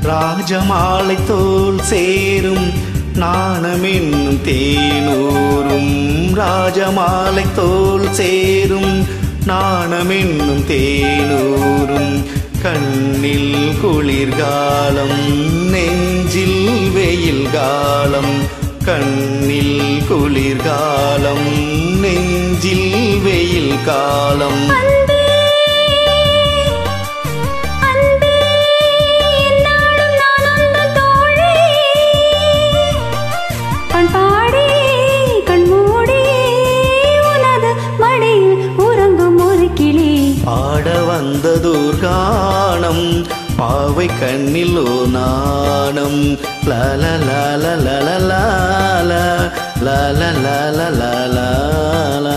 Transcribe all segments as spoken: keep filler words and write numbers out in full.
ராஜமாலை தோல் சேரும் நாணமென்னும் தேனூரும் ராஜமாலை தோல் சேரும் நாணமென்னும் தேனூரும் கண்ணில் குளிர்காலம் நெஞ்சில் வெயில் காலம் கண்ணில் குளிர்காலம் நெஞ்சில் வெயில் காலம் பாட வந்ததோர் கானம் பாவை கண்ணிலோ நாணம் லல லல லல லல லல லல லல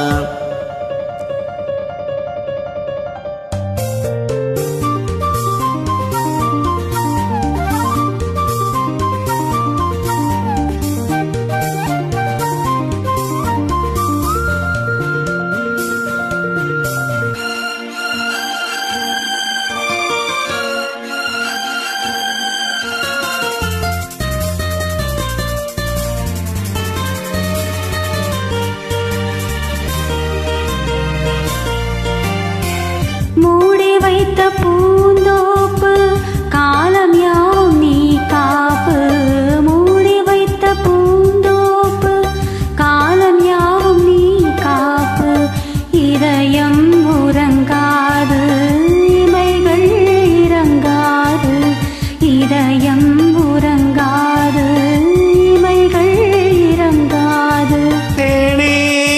மூடி வைத்த பூந்தோப்பு காலம் யாவும் நீ காப்பு மூடி வைத்த பூந்தோப்பு காலம் யாவும் நீ காப்பு இதயம் உறங்காது இமைகள் இறங்காது இதயம் உறங்காது இமைகள் இறங்காது தேனே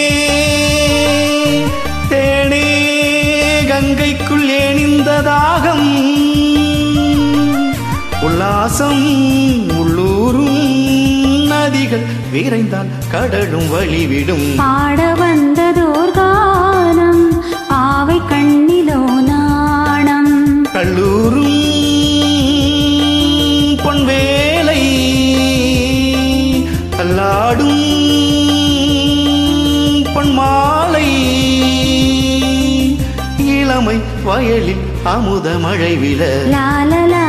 தேனே கங்கைக்குள் ஏனிந்த தாகம் உல்லாசம் உள்ளூரும் நதிகள் விரைந்தால் கடலும் வழிவிடும் பாட வந்ததோர் கானம் பாவை கண்ணிலோ நாணம் கல்லூரும் பொன்வேலை அல்லாடும் பொன்மாலை இளமை வயலில் அமுத மழை விழ லாலலா